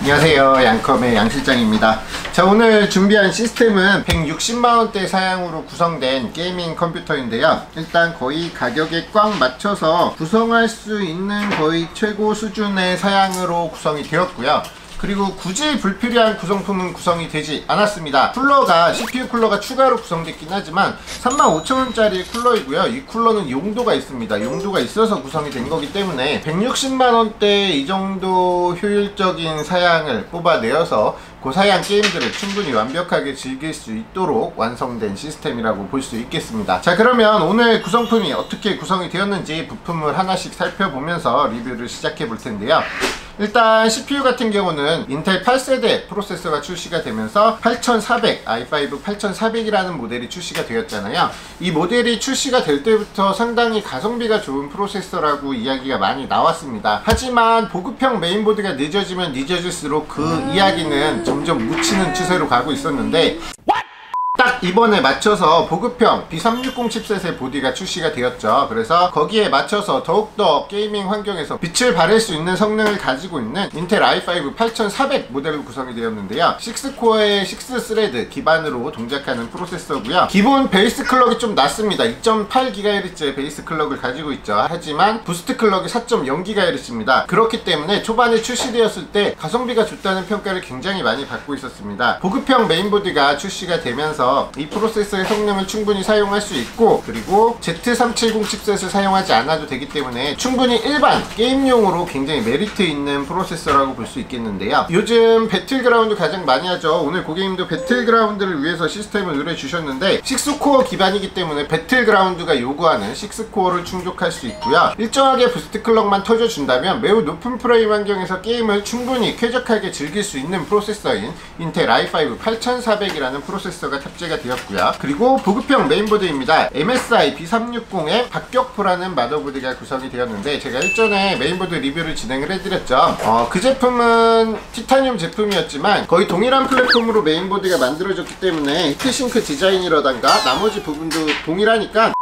안녕하세요, 양컴의 양실장입니다. 자, 오늘 준비한 시스템은 160만원대 사양으로 구성된 게이밍 컴퓨터인데요. 일단 거의 가격에 꽉 맞춰서 구성할 수 있는 거의 최고 수준의 사양으로 구성이 되었고요. 그리고 굳이 불필요한 구성품은 구성이 되지 않았습니다. 쿨러가 CPU 쿨러가 추가로 구성됐긴 하지만 35,000원짜리 쿨러이고요. 이 쿨러는 용도가 있습니다. 용도가 있어서 구성이 된 거기 때문에 160만원대 이 정도 효율적인 사양을 뽑아내어서 그 사양 게임들을 충분히 완벽하게 즐길 수 있도록 완성된 시스템이라고 볼 수 있겠습니다. 자, 그러면 오늘 구성품이 어떻게 구성이 되었는지 부품을 하나씩 살펴보면서 리뷰를 시작해 볼 텐데요. 일단 CPU 같은 경우는 인텔 8세대 프로세서가 출시가 되면서 8400, i5 8400이라는 모델이 출시가 되었잖아요. 이 모델이 출시가 될 때부터 상당히 가성비가 좋은 프로세서라고 이야기가 많이 나왔습니다. 하지만 보급형 메인보드가 늦어지면 늦어질수록 그 이야기는 점점 묻히는 추세로 가고 있었는데, 딱 이번에 맞춰서 보급형 B360 칩셋의 보드가 출시가 되었죠. 그래서 거기에 맞춰서 더욱더 게이밍 환경에서 빛을 발할 수 있는 성능을 가지고 있는 인텔 i5 8400 모델로 구성이 되었는데요. 6코어의 6스레드 기반으로 동작하는 프로세서고요. 기본 베이스 클럭이 좀 낮습니다. 2.8GHz의 베이스 클럭을 가지고 있죠. 하지만 부스트 클럭이 4.0GHz입니다. 그렇기 때문에 초반에 출시되었을 때 가성비가 좋다는 평가를 굉장히 많이 받고 있었습니다. 보급형 메인보드가 출시가 되면서 이 프로세서의 성능을 충분히 사용할 수 있고, 그리고 Z370 칩셋을 사용하지 않아도 되기 때문에 충분히 일반 게임용으로 굉장히 메리트 있는 프로세서라고 볼 수 있겠는데요. 요즘 배틀그라운드 가장 많이 하죠. 오늘 고객님도 배틀그라운드를 위해서 시스템을 의뢰해 주셨는데 6코어 기반이기 때문에 배틀그라운드가 요구하는 6코어를 충족할 수 있고요. 일정하게 부스트 클럭만 터져준다면 매우 높은 프레임 환경에서 게임을 충분히 쾌적하게 즐길 수 있는 프로세서인 인텔 i5 8400이라는 프로세서가 탑재가 되었고요. 그리고 보급형 메인보드입니다. MSI B360의 박격포라는 마더보드가 구성이 되었는데, 제가 일전에 메인보드 리뷰를 진행을 해드렸죠. 그 제품은 티타늄 제품이었지만 거의 동일한 플랫폼으로 메인보드가 만들어졌기 때문에 히트싱크 디자인이라던가 나머지 부분도 동일하니까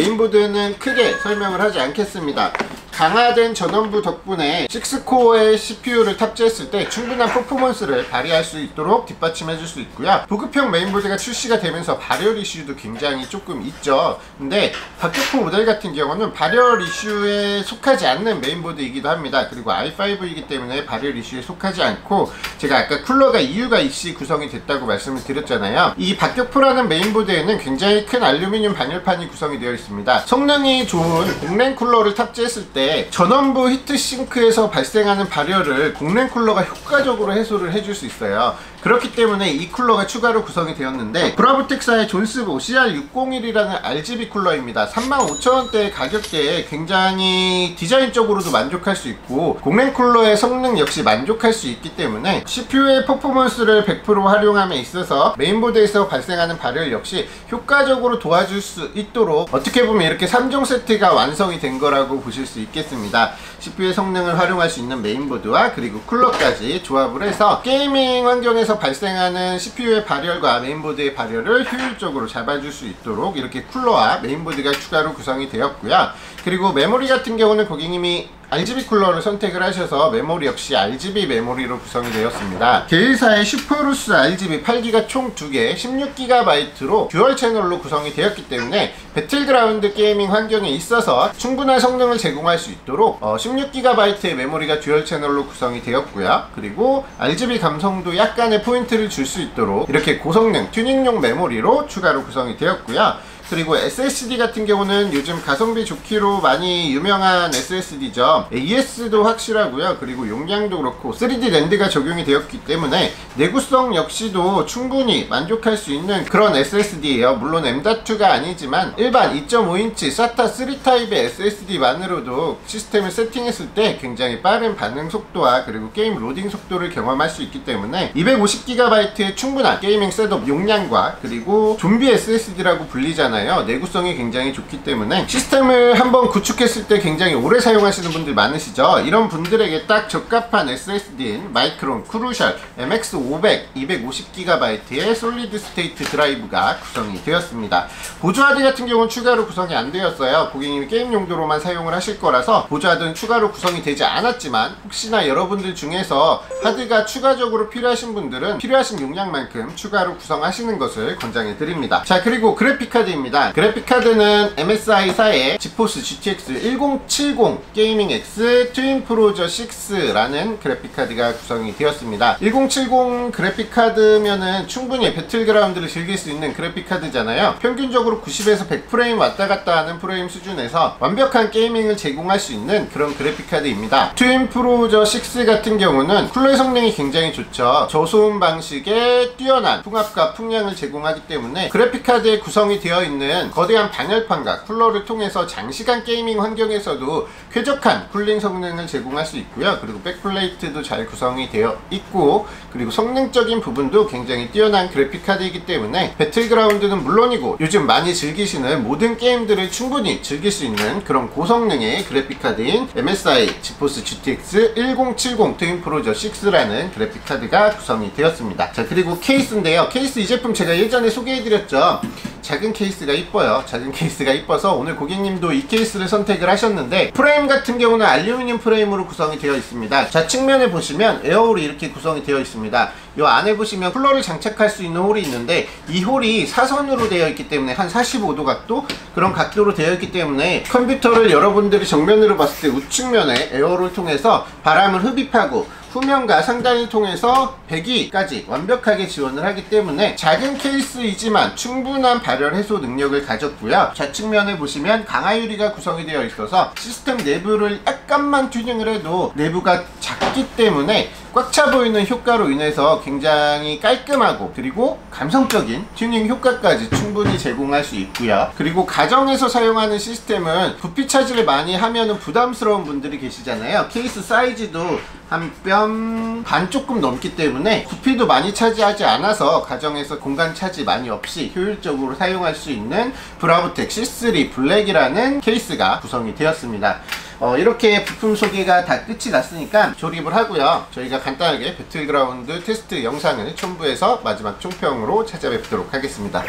메인보드는 크게 설명을 하지 않겠습니다. 강화된 전원부 덕분에 6코어의 CPU를 탑재했을 때 충분한 퍼포먼스를 발휘할 수 있도록 뒷받침해 줄 수 있고요. 보급형 메인보드가 출시가 되면서 발열 이슈도 굉장히 조금 있죠. 근데 박격포 모델 같은 경우는 발열 이슈에 속하지 않는 메인보드이기도 합니다. 그리고 i5이기 때문에 발열 이슈에 속하지 않고, 제가 아까 쿨러가 EU가 있이 구성이 됐다고 말씀을 드렸잖아요. 이 박격포라는 메인보드에는 굉장히 큰 알루미늄 반열판이 구성이 되어 있습니다. 성능이 좋은 공랭 쿨러를 탑재했을 때 전원부 히트싱크에서 발생하는 발열을 공랭 쿨러가 효과적으로 해소를 해줄 수 있어요. 그렇기 때문에 이 쿨러가 추가로 구성이 되었는데, 브라보텍사의 존스보 CR601이라는 RGB 쿨러입니다. 35,000원대 가격대에 굉장히 디자인적으로도 만족할 수 있고 공랭 쿨러의 성능 역시 만족할 수 있기 때문에 CPU의 퍼포먼스를 100% 활용함에 있어서 메인보드에서 발생하는 발열 역시 효과적으로 도와줄 수 있도록 어떻게 보면 이렇게 3종 세트가 완성이 된 거라고 보실 수 있겠습니다. CPU의 성능을 활용할 수 있는 메인보드와 그리고 쿨러까지 조합을 해서 게이밍 환경에서 발생하는 CPU의 발열과 메인보드의 발열을 효율적으로 잡아줄 수 있도록 이렇게 쿨러와 메인보드가 추가로 구성이 되었고요. 그리고 메모리 같은 경우는 고객님이 RGB 쿨러를 선택을 하셔서 메모리 역시 RGB 메모리로 구성이 되었습니다. 게일사의 슈퍼루스 RGB 8기가 총 2개 16GB로 듀얼 채널로 구성이 되었기 때문에 배틀그라운드 게이밍 환경에 있어서 충분한 성능을 제공할 수 있도록 16GB의 메모리가 듀얼 채널로 구성이 되었고요. 그리고 RGB 감성도 약간의 포인트를 줄 수 있도록 이렇게 고성능 튜닝용 메모리로 추가로 구성이 되었고요. 그리고 SSD 같은 경우는 요즘 가성비 좋기로 많이 유명한 SSD죠. AS도 확실하고요. 그리고 용량도 그렇고 3D 랜드가 적용이 되었기 때문에 내구성 역시도 충분히 만족할 수 있는 그런 SSD예요. 물론 M.2가 아니지만 일반 2.5인치 SATA 3 타입의 SSD만으로도 시스템을 세팅했을 때 굉장히 빠른 반응 속도와 그리고 게임 로딩 속도를 경험할 수 있기 때문에 250GB의 충분한 게이밍 셋업 용량과 그리고 좀비 SSD라고 불리잖아요. 않아요. 내구성이 굉장히 좋기 때문에 시스템을 한번 구축했을 때 굉장히 오래 사용하시는 분들 많으시죠. 이런 분들에게 딱 적합한 SSD인 마이크론 크루셜 MX500 250GB의 솔리드 스테이트 드라이브가 구성이 되었습니다. 보조하드 같은 경우는 추가로 구성이 안 되었어요. 고객님이 게임 용도로만 사용을 하실 거라서 보조하드는 추가로 구성이 되지 않았지만, 혹시나 여러분들 중에서 하드가 추가적으로 필요하신 분들은 필요하신 용량만큼 추가로 구성하시는 것을 권장해 드립니다. 자, 그리고 그래픽카드입니다. 그래픽카드는 MSI사의 지포스 GTX 1070 게이밍 X 트윈 프로저 6라는 그래픽카드가 구성이 되었습니다. 1070 그래픽카드면은 충분히 배틀그라운드를 즐길 수 있는 그래픽카드잖아요. 평균적으로 90에서 100프레임 왔다갔다 하는 프레임 수준에서 완벽한 게이밍을 제공할 수 있는 그런 그래픽카드입니다. 트윈 프로저 6 같은 경우는 쿨러의 성능이 굉장히 좋죠. 저소음 방식의 뛰어난 풍압과 풍량을 제공하기 때문에 그래픽카드에 구성이 되어 있는 거대한 방열판과 쿨러를 통해서 장시간 게이밍 환경에서도 쾌적한 쿨링 성능을 제공할 수 있고요. 그리고 백플레이트도 잘 구성이 되어 있고, 그리고 성능적인 부분도 굉장히 뛰어난 그래픽카드이기 때문에 배틀그라운드는 물론이고 요즘 많이 즐기시는 모든 게임들을 충분히 즐길 수 있는 그런 고성능의 그래픽카드인 MSI 지포스 GTX 1070 트윈 프로저 6라는 그래픽카드가 구성이 되었습니다. 자, 그리고 케이스인데요. 케이스 이 제품 제가 예전에 소개해드렸죠. 작은 케이스가 이뻐요. 작은 케이스가 이뻐서 오늘 고객님도 이 케이스를 선택을 하셨는데, 프레임 같은 경우는 알루미늄 프레임으로 구성이 되어 있습니다. 좌측면에 보시면 에어홀이 이렇게 구성이 되어 있습니다. 이 안에 보시면 쿨러를 장착할 수 있는 홀이 있는데, 이 홀이 사선으로 되어 있기 때문에 한 45도 각도? 그런 각도로 되어 있기 때문에 컴퓨터를 여러분들이 정면으로 봤을 때 우측면에 에어홀을 통해서 바람을 흡입하고 후면과 상단을 통해서 배기까지 완벽하게 지원을 하기 때문에 작은 케이스이지만 충분한 발열 해소 능력을 가졌고요. 좌측면에 보시면 강화유리가 구성이 되어 있어서 시스템 내부를 약간만 튜닝을 해도 내부가 작기 때문에 꽉 차 보이는 효과로 인해서 굉장히 깔끔하고 그리고 감성적인 튜닝 효과까지 충분히 제공할 수 있고요. 그리고 가정에서 사용하는 시스템은 부피 차지를 많이 하면은 부담스러운 분들이 계시잖아요. 케이스 사이즈도 한 뼘 반 조금 넘기 때문에 부피도 많이 차지하지 않아서 가정에서 공간 차지 많이 없이 효율적으로 사용할 수 있는 브라보텍 C3 블랙이라는 케이스가 구성이 되었습니다. 이렇게 부품 소개가 다 끝이 났으니까 조립을 하고요. 저희가 간단하게 배틀그라운드 테스트 영상을 첨부해서 마지막 총평으로 찾아뵙도록 하겠습니다.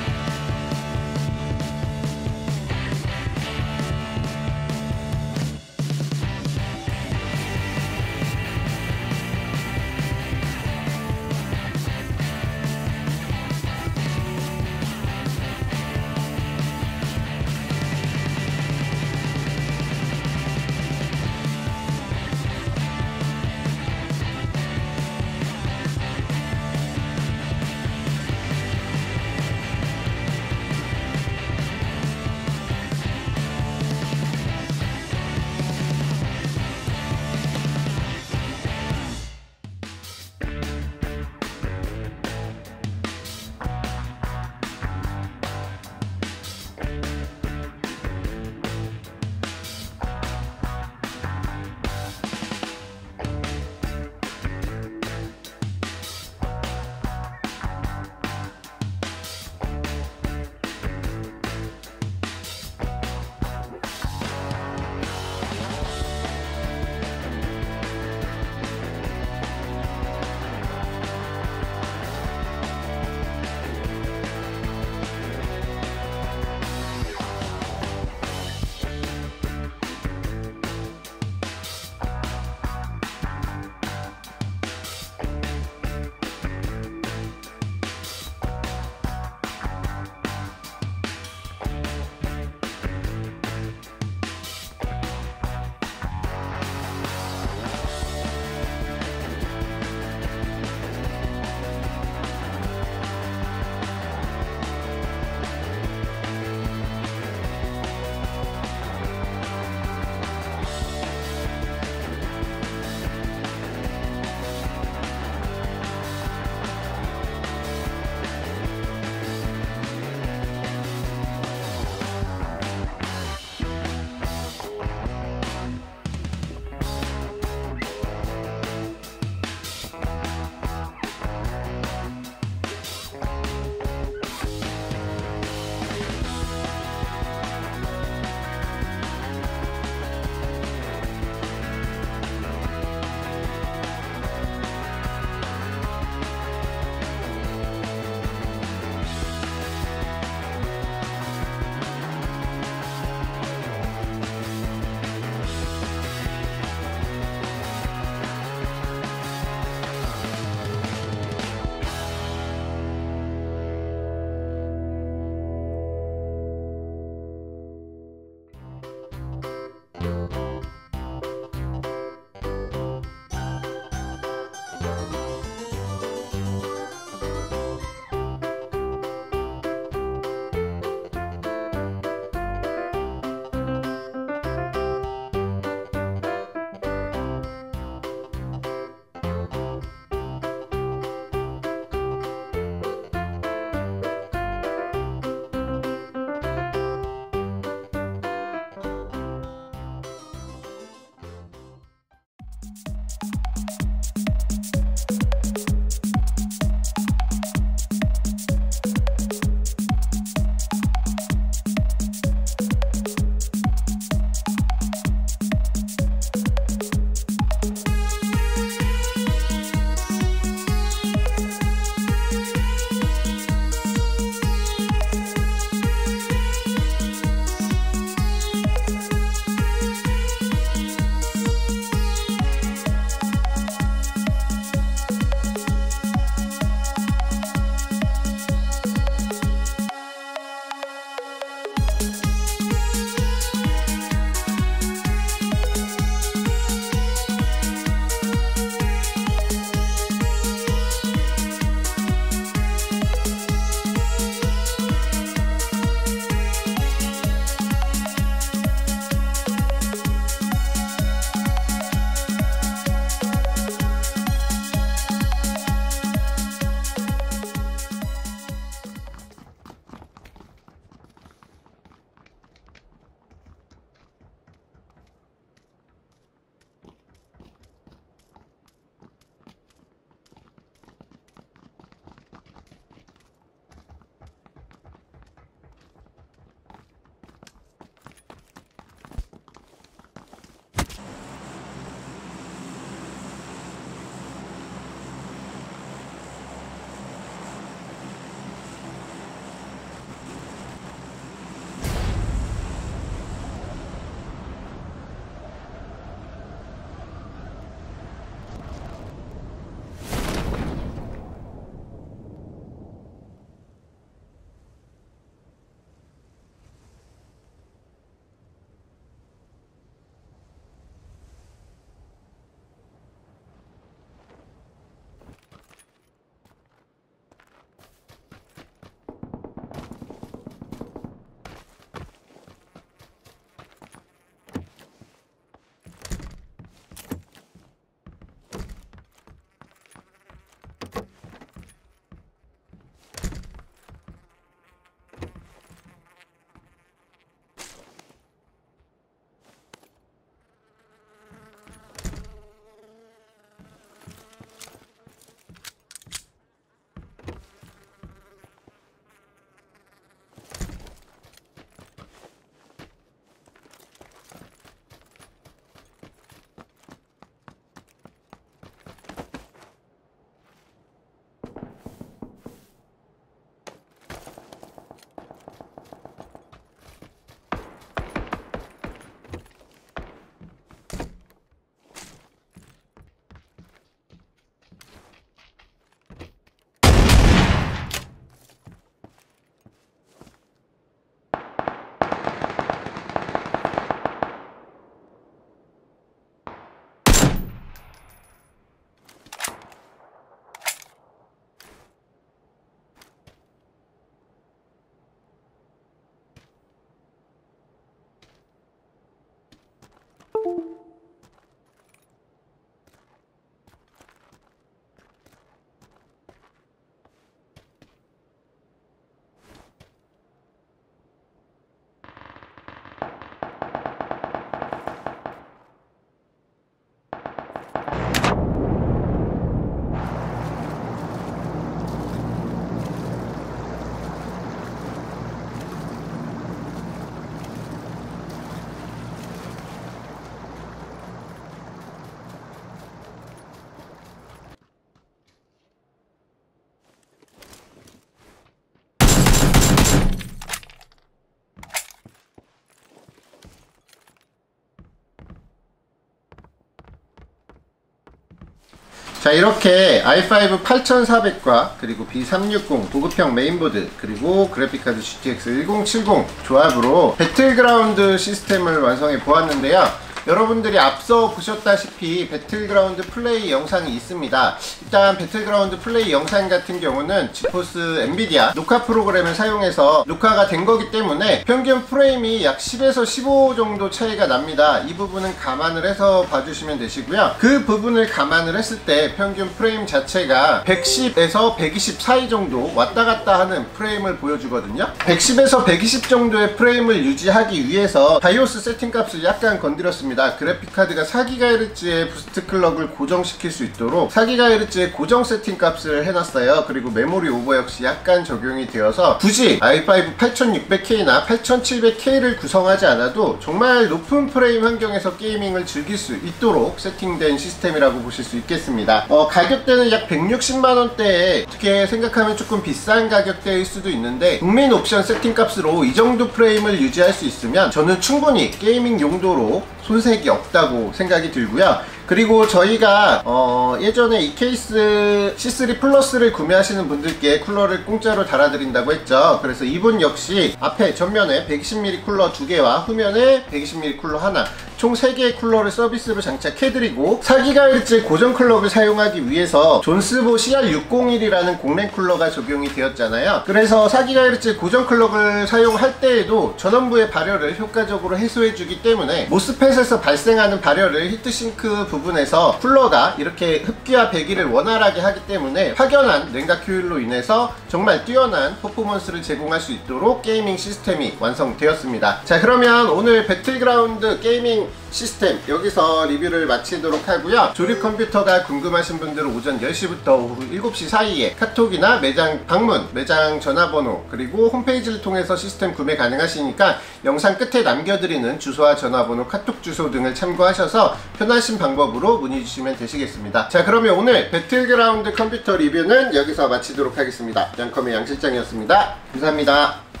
자, 이렇게 i5 8400과 그리고 B360 보급형 메인보드 그리고 그래픽카드 GTX 1070 조합으로 배틀그라운드 시스템을 완성해 보았는데요. 여러분들이 앞서 보셨다시피 배틀그라운드 플레이 영상이 있습니다. 일단 배틀그라운드 플레이 영상 같은 경우는 지포스 엔비디아 녹화 프로그램을 사용해서 녹화가 된 거기 때문에 평균 프레임이 약 10에서 15 정도 차이가 납니다. 이 부분은 감안을 해서 봐주시면 되시고요. 그 부분을 감안을 했을 때 평균 프레임 자체가 110에서 120 사이 정도 왔다 갔다 하는 프레임을 보여주거든요. 110에서 120 정도의 프레임을 유지하기 위해서 바이오스 세팅 값을 약간 건드렸습니다. 그래픽카드가 4GHz의 부스트 클럭을 고정시킬 수 있도록 4GHz의 고정 세팅 값을 해놨어요. 그리고 메모리 오버 역시 약간 적용이 되어서 굳이 i5 8600K나 8700K를 구성하지 않아도 정말 높은 프레임 환경에서 게이밍을 즐길 수 있도록 세팅된 시스템이라고 보실 수 있겠습니다. 가격대는 약 160만원대에 어떻게 생각하면 조금 비싼 가격대일 수도 있는데 국민 옵션 세팅 값으로 이 정도 프레임을 유지할 수 있으면 저는 충분히 게이밍 용도로 손색이 없다고 생각이 들고요. 그리고 저희가 예전에 이 케이스 C3 플러스를 구매하시는 분들께 쿨러를 공짜로 달아드린다고 했죠. 그래서 이분 역시 앞에 전면에 120mm 쿨러 2개와 후면에 120mm 쿨러 하나 총 3개의 쿨러를 서비스로 장착해드리고 4GHz 고정 클럭을 사용하기 위해서 존스보 CR601이라는 공랭 쿨러가 적용이 되었잖아요. 그래서 4GHz 고정 클럭을 사용할 때에도 전원부의 발열을 효과적으로 해소해주기 때문에 모스펫에서 발생하는 발열을 히트싱크 부분에서 쿨러가 이렇게 흡기와 배기를 원활하게 하기 때문에 확연한 냉각 효율로 인해서 정말 뛰어난 퍼포먼스를 제공할 수 있도록 게이밍 시스템이 완성되었습니다. 자, 그러면 오늘 배틀그라운드 게이밍 시스템 여기서 리뷰를 마치도록 하고요. 조립 컴퓨터가 궁금하신 분들은 오전 10시부터 오후 7시 사이에 카톡이나 매장 방문, 매장 전화번호 그리고 홈페이지를 통해서 시스템 구매 가능하시니까 영상 끝에 남겨드리는 주소와 전화번호, 카톡 주소 등을 참고하셔서 편하신 방법으로 문의 주시면 되시겠습니다. 자, 그러면 오늘 배틀그라운드 컴퓨터 리뷰는 여기서 마치도록 하겠습니다. 양컴의 양실장이었습니다. 감사합니다.